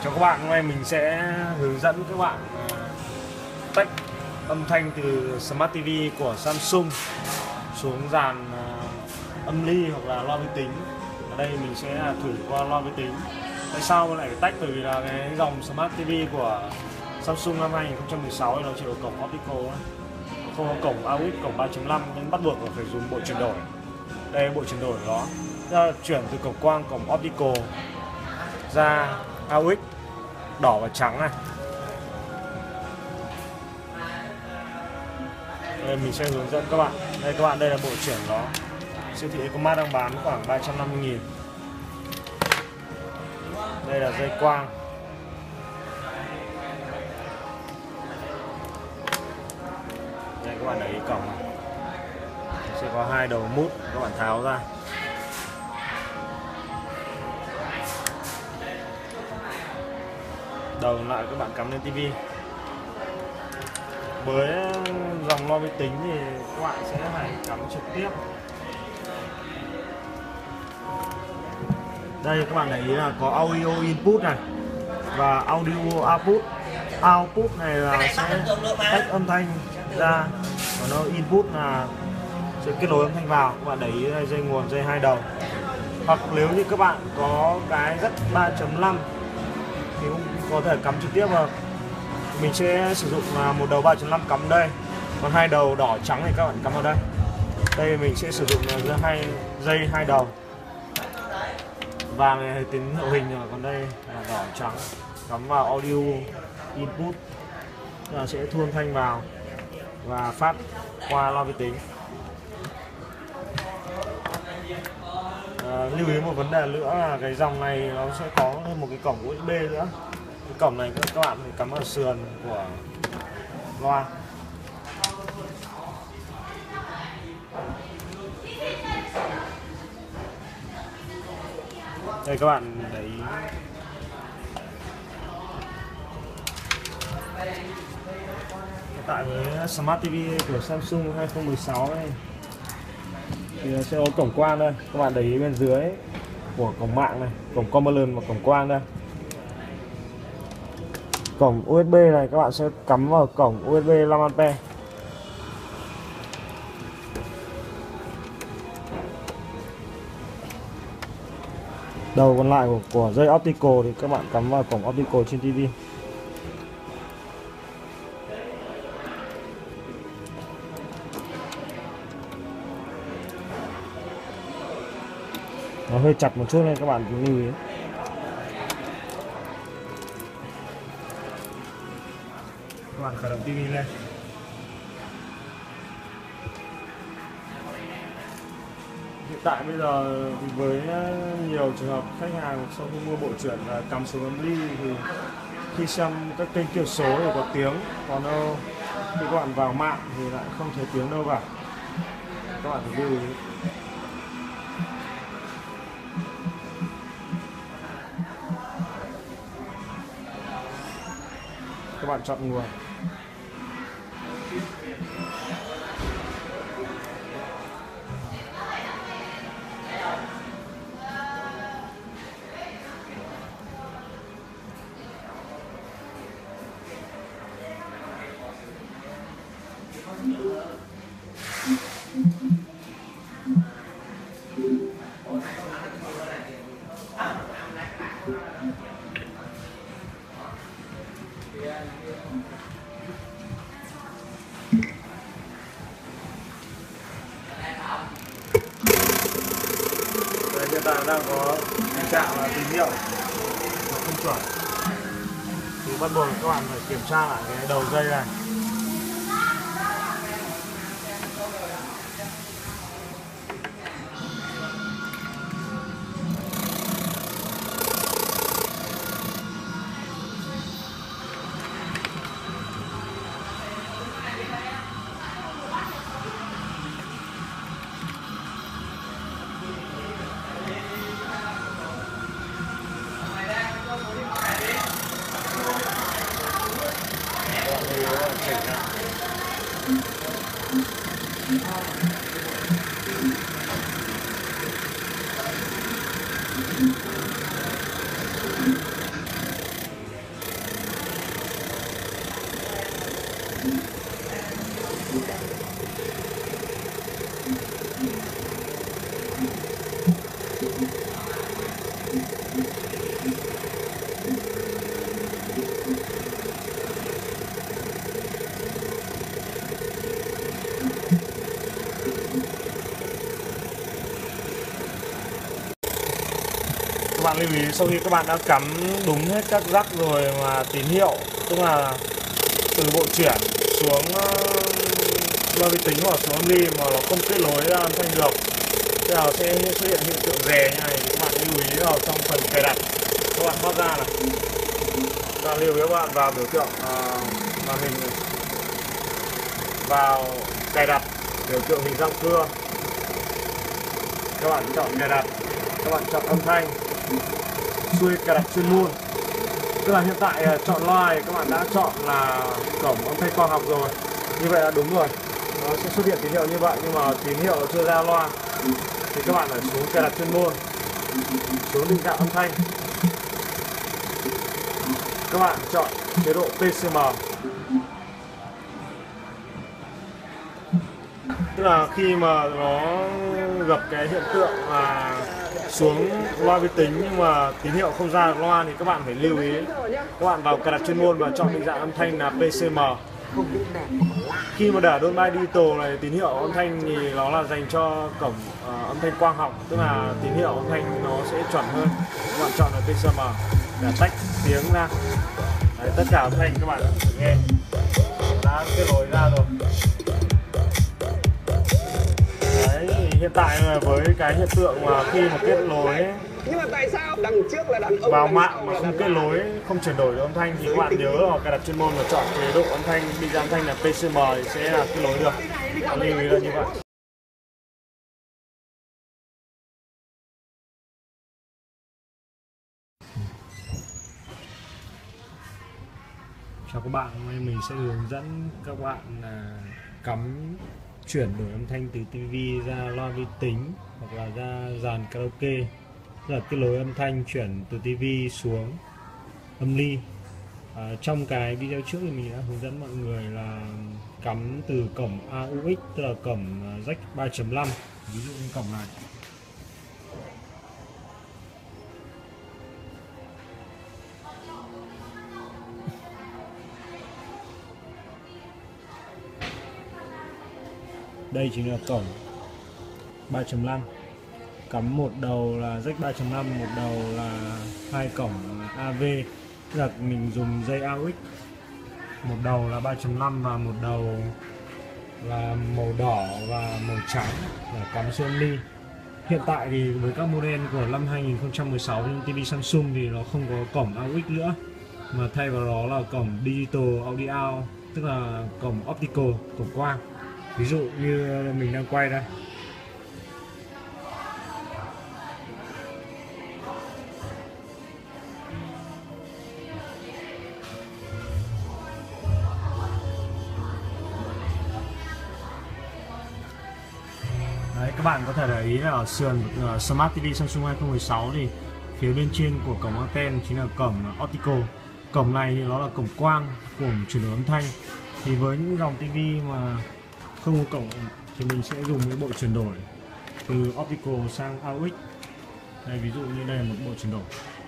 Chào các bạn, hôm nay mình sẽ hướng dẫn các bạn tách âm thanh từ Smart TV của Samsung xuống dàn âm ly hoặc là loa vi tính. Ở đây mình sẽ thử qua loa vi tính. Tại sao lại phải tách? Bởi vì là cái dòng Smart TV của Samsung năm 2016 nó chỉ có cổng optical, không có cổng AUX, cổng 3.5 nên bắt buộc là phải dùng bộ chuyển đổi. Đây là bộ chuyển đổi của nó. Chuyển từ cổng quang, cổng optical ra AUX đỏ và trắng này. Đây mình sẽ hướng dẫn các bạn. Đây các bạn, đây là bộ chuyển nó. Siêu thị Ecomart đang bán khoảng 350.000. Đây là dây quang. Đây các bạn để ý cổng này. Sẽ có hai đầu mút, các bạn tháo ra. Đầu lại các bạn cắm lên tivi. Với dòng loa vi tính thì các bạn sẽ phải cắm trực tiếp. Đây các bạn để ý là có audio input này và audio output. Output này là sẽ tách âm thanh ra, và nó input là sẽ kết nối âm thanh vào. Các bạn để ý đây, dây nguồn, dây hai đầu. Hoặc nếu như các bạn có cái jack 3.5 thì cũng có thể cắm trực tiếp vào. Mình sẽ sử dụng một đầu 3.5 cắm đây, còn hai đầu đỏ trắng thì các bạn cắm vào đây. Đây mình sẽ sử dụng dây hai đầu, vàng này tính hậu hình rồi, còn đây là đỏ trắng, cắm vào audio input là sẽ thu âm thanh vào và phát qua loa vi tính. Lưu ý một vấn đề nữa là cái dòng này nó sẽ có thêm một cái cổng USB nữa. Cái cổng này các bạn phải cắm vào sườn của loa. Đây các bạn để ý. Hiện tại với Smart TV của Samsung 2016 này thì sẽ có cổng quang đây. Các bạn để ý bên dưới của cổng mạng này, cổng Common và cổng quang đây. Cổng USB này các bạn sẽ cắm vào cổng USB 5A. Đầu còn lại của dây optical thì các bạn cắm vào cổng optical trên TV. Nó hơi chặt một chút nên các bạn cứ lưu ý. Các bạn khởi động TV lên. Hiện tại bây giờ với nhiều trường hợp khách hàng sau khi mua bộ chuyển cắm xuống âm ly thì khi xem các kênh kiểu số thì có tiếng, còn đâu khi các bạn vào mạng thì lại không thấy tiếng đâu cả. Các bạn phải lưu ý. Các bạn chọn nguồn. Đây, hiện tại đang có tình trạng là tín hiệu không chuẩn thì bắt buộc các bạn phải kiểm tra lại cái đầu dây này. bạn lưu ý sau khi các bạn đã cắm đúng hết các jack rồi mà tín hiệu, tức là từ bộ chuyển xuống loa vi tính hoặc xuống âm ly mà nó không kết nối ra âm thanh được, thế nào sẽ xuất hiện hiện tượng rè như này. Các bạn lưu ý vào trong phần cài đặt, các bạn thoát ra này, các bạn lưu ý các bạn vào biểu tượng màn hình này, vào cài đặt biểu tượng hình răng cưa, các bạn chọn cài đặt, các bạn chọn âm thanh, xuôi cài đặt chuyên môn. Tức là hiện tại chọn loa thì các bạn đã chọn là cổng âm thanh quang học rồi, như vậy là đúng rồi, nó sẽ xuất hiện tín hiệu như vậy, nhưng mà tín hiệu chưa ra loa thì các bạn phải xuống cài đặt chuyên môn, xuống định dạng âm thanh, các bạn chọn chế độ PCM. Tức là khi mà nó gặp cái hiện tượng là xuống loa vi tính nhưng mà tín hiệu không ra được loa thì các bạn phải lưu ý, các bạn vào cài đặt chuyên môn và chọn định dạng âm thanh là PCM. Khi mà để đôn bay digital này, tín hiệu âm thanh thì nó là dành cho cổng âm thanh quang học, tức là tín hiệu âm thanh nó sẽ chuẩn hơn. Các bạn chọn là PCM để tách tiếng ra. Đấy, tất cả âm thanh các bạn nghe đã kết nối ra rồi. Đấy, hiện tại với cái hiện tượng mà khi mà kết nối nhưng mà tại sao đằng trước là đàn ông vào mạng mà không kết nối, không chuyển đổi được âm thanh thì các bạn nhớ vào cài đặt chuyên môn và chọn chế độ âm thanh, định dạng âm thanh là PCM thì sẽ là kết nối được. Lưu ý là như vậy. Chào các bạn, hôm nay mình sẽ hướng dẫn các bạn cắm chuyển đổi âm thanh từ TV ra loa vi tính hoặc là ra dàn karaoke, tức là kết nối âm thanh chuyển từ TV xuống âm ly. Trong cái video trước thì mình đã hướng dẫn mọi người là cắm từ cổng AUX, tức là cổng jack 3.5, ví dụ như cổng này. Đây chính là cổng 3.5, cắm một đầu là jack 3.5, một đầu là hai cổng AV, tức là mình dùng dây AUX, một đầu là 3.5 và một đầu là màu đỏ và màu trắng để cắm xuống âm ly. Hiện tại thì với các model của năm 2016 trên TV Samsung thì nó không có cổng AUX nữa, mà thay vào đó là cổng Digital Audio, tức là cổng Optical, cổng quang. Ví dụ như mình đang quay đây. Đấy, các bạn có thể để ý là ở sườn Smart TV Samsung 2016 thì phía bên trên của cổng anten chính là cổng Optical. Cổng này thì nó là cổng quang, cổng chuyển đổi âm thanh. Thì với những dòng TV mà không có cổng thì mình sẽ dùng cái bộ chuyển đổi từ Optical sang AUX. Đây, ví dụ như đây là một bộ chuyển đổi.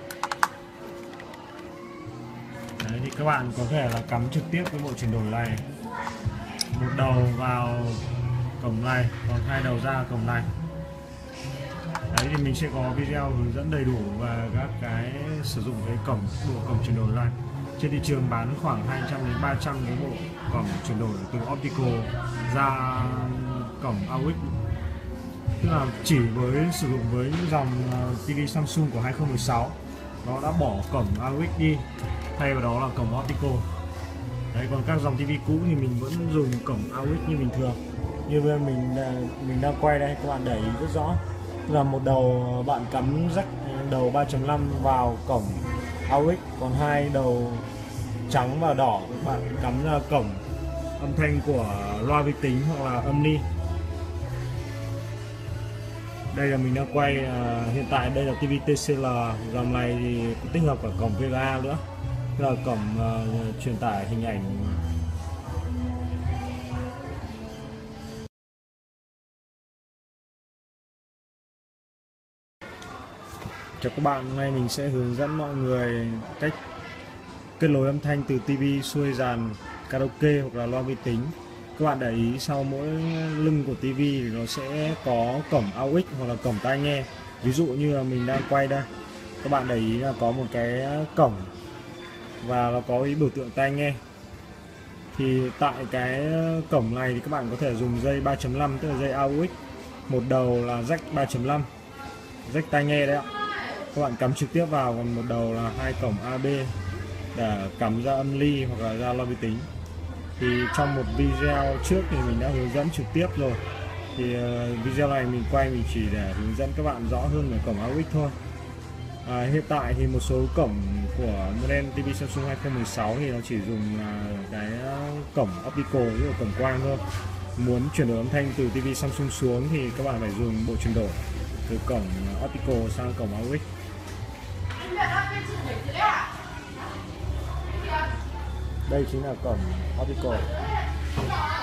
Đấy, thì các bạn có thể là cắm trực tiếp cái bộ chuyển đổi này, một đầu vào cổng này, còn hai đầu ra cổng này. Đấy, thì mình sẽ có video hướng dẫn đầy đủ về các cái sử dụng cái bộ cổng chuyển đổi này. Trên thị trường bán khoảng 200 đến 300 cái bộ cổng chuyển đổi từ Optical ra cổng AUX. Tức là chỉ với sử dụng với những dòng TV Samsung của 2016, nó đã bỏ cổng AUX đi, thay vào đó là cổng Optical. Đấy, còn các dòng TV cũ thì mình vẫn dùng cổng AUX như bình thường. Như bây giờ mình đang quay đây, các bạn để ý rất rõ. Tức là một đầu bạn cắm jack đầu 3.5 vào cổng AUX, còn hai đầu trắng và đỏ bạn cắm ra cổng âm thanh của loa vi tính hoặc là âm ly. Đây là mình đang quay hiện tại đây là TV TCL, dòng này thì tích hợp cả cổng VGA nữa, tức là cổng truyền tải hình ảnh. Chào các bạn, hôm nay mình sẽ hướng dẫn mọi người cách kết nối âm thanh từ TV xuôi dàn karaoke hoặc là loa vi tính. Các bạn để ý sau mỗi lưng của TV thì nó sẽ có cổng AUX hoặc là cổng tai nghe. Ví dụ như là mình đang quay đây, các bạn để ý là có một cái cổng và nó có cái biểu tượng tai nghe. Thì tại cái cổng này thì các bạn có thể dùng dây 3.5, tức là dây AUX. Một đầu là jack 3.5, jack tai nghe đấy ạ. Các bạn cắm trực tiếp vào, còn một đầu là hai cổng AB để cắm ra âm ly hoặc là ra loa vi tính. Thì trong một video trước thì mình đã hướng dẫn trực tiếp rồi. Thì video này mình quay mình chỉ để hướng dẫn các bạn rõ hơn về cổng AUX thôi. Hiện tại thì một số cổng của model TV Samsung 2016 thì nó chỉ dùng cái cổng optical, tức là cổng quang thôi. Muốn chuyển đổi âm thanh từ TV Samsung xuống thì các bạn phải dùng bộ chuyển đổi từ cổng optical sang cổng AUX. Đây chính là cổng optical.